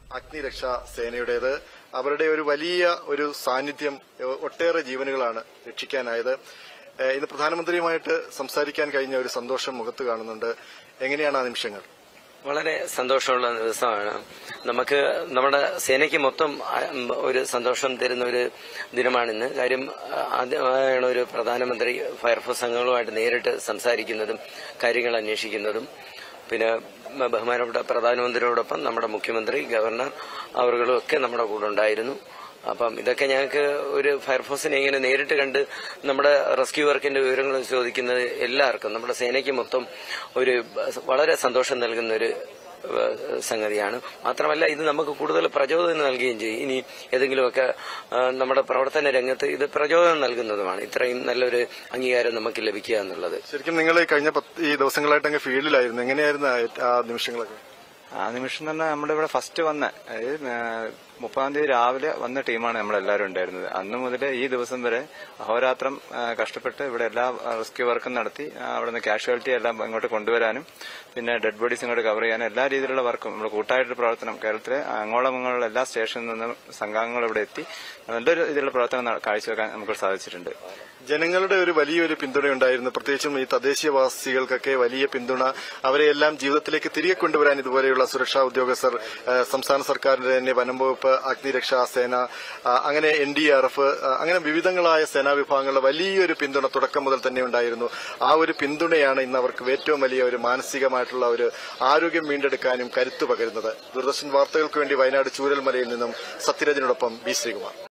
അഗ്നിരക്ഷാ സേനയുടേത്. അവരുടെ ഒരു വലിയ ഒരു സാന്നിധ്യം ഒട്ടേറെ ജീവനുകളാണ് രക്ഷിക്കാനായത്. ഇന്ന് പ്രധാനമന്ത്രിയുമായിട്ട് സംസാരിക്കാൻ കഴിഞ്ഞ ഒരു സന്തോഷം മുഖത്ത് കാണുന്നുണ്ട്. എങ്ങനെയാണ് ആ നിമിഷങ്ങൾ? വളരെ സന്തോഷമുള്ള ദിവസമാണ്. നമുക്ക് നമ്മുടെ സേനയ്ക്ക് മൊത്തം ഒരു സന്തോഷം തരുന്ന ഒരു ദിനമാണിന്ന്. കാര്യം ആദ്യമായാണ് ഒരു പ്രധാനമന്ത്രി ഫയർഫോഴ്സ് അംഗങ്ങളുമായിട്ട് നേരിട്ട് സംസാരിക്കുന്നതും കാര്യങ്ങൾ അന്വേഷിക്കുന്നതും. പിന്നെ ബഹുമാനപ്പെട്ട പ്രധാനമന്ത്രിയോടൊപ്പം നമ്മുടെ മുഖ്യമന്ത്രി, ഗവർണർ അവர்களுം ഒക്കെ നമ്മുടെ കൂടെ ഉണ്ടായിരുന്നു. അപ്പം ഇതൊക്കെ ഞങ്ങൾക്ക് ഒരു ഫയർഫോഴ്സിനെ ഇങ്ങനെ നേരിട്ട് കണ്ട് നമ്മുടെ റെസ്ക്യൂ വർക്കിന്റെ വിവരങ്ങൾ ചോദിക്കുന്നത് എല്ലാവർക്കും, നമ്മുടെ സേനയ്ക്ക് മൊത്തം ഒരു വളരെ സന്തോഷം നൽകുന്ന ഒരു സംഗതിയാണ്. മാത്രമല്ല ഇത് നമുക്ക് കൂടുതൽ പ്രചോദനം നൽകുകയും ചെയ്യും. ഇനി ഏതെങ്കിലുമൊക്കെ നമ്മുടെ പ്രവർത്തന രംഗത്ത് ഇത് പ്രചോദനം നൽകുന്നതുമാണ്. ഇത്രയും നല്ലൊരു അംഗീകാരം നമുക്ക് ലഭിക്കുക എന്നുള്ളത്. ശരിക്കും നിങ്ങൾ കഴിഞ്ഞ ഈ ദിവസങ്ങളായിട്ട് അങ്ങ് ഫീൽഡിലായിരുന്നു. എങ്ങനെയായിരുന്നു ആ നിമിഷങ്ങളൊക്കെ? ആ നിമിഷം എന്ന് പറഞ്ഞാൽ നമ്മുടെ ഇവിടെ ഫസ്റ്റ് വന്ന 30-ാം തീയതി രാവിലെ വന്ന ടീമാണ് നമ്മളെല്ലാവരും ഉണ്ടായിരുന്നത്. അന്ന് മുതൽ ഈ ദിവസം വരെ അഹോരാത്രം കഷ്ടപ്പെട്ട് ഇവിടെ എല്ലാ റെസ്ക്യൂ വർക്കും നടത്തി അവിടെ നിന്ന് കാഷ്വാലിറ്റി എല്ലാം ഇങ്ങോട്ട് കൊണ്ടുവരാനും പിന്നെ ഡെഡ് ബോഡീസ് ഇങ്ങോട്ട് കവർ ചെയ്യാനും എല്ലാ രീതിയിലുള്ള വർക്കും നമ്മുടെ കൂട്ടായിട്ടൊരു പ്രവർത്തനം കേരളത്തിലെ അങ്ങോളമുള്ള എല്ലാ സ്റ്റേഷനിൽ നിന്നും സംഘാംഗങ്ങൾ ഇവിടെ എത്തി നല്ലൊരു ഇതിലുള്ള പ്രവർത്തനം കാഴ്ചവെക്കാൻ നമുക്ക് സാധിച്ചിട്ടുണ്ട്. ജനങ്ങളുടെ ഒരു വലിയൊരു പിന്തുണയുണ്ടായിരുന്നു. പ്രത്യേകിച്ചും ഈ തദ്ദേശീയവാസികൾക്കൊക്കെ വലിയ പിന്തുണ. അവരെയെല്ലാം ജീവിതത്തിലേക്ക് തിരികെ കൊണ്ടുവരാൻ ഇതുപോലെയുള്ള സുരക്ഷാ ഉദ്യോഗസ്ഥർ, സംസ്ഥാന സർക്കാരിന്റെ തന്നെ വനം വകുപ്പ്, അഗ്നിരക്ഷാ സേന, അങ്ങനെ NDRF, അങ്ങനെ വിവിധങ്ങളായ സേനാ വിഭാഗങ്ങളുടെ വലിയൊരു പിന്തുണ തുടക്കം മുതൽ തന്നെ ഉണ്ടായിരുന്നു. ആ ഒരു പിന്തുണയാണ് ഇന്ന് അവർക്ക് ഏറ്റവും വലിയ ഒരു മാനസികമായിട്ടുള്ള ഒരു ആരോഗ്യം വീണ്ടെടുക്കാനും കരുത്തു പകരുന്നത്. ദൂരദർശൻ വാർത്തകൾക്ക് വേണ്ടി വയനാട് ചൂരൽമലയിൽ നിന്നും സത്യരാജിനോടൊപ്പം ബി ശ്രീകുമാർ.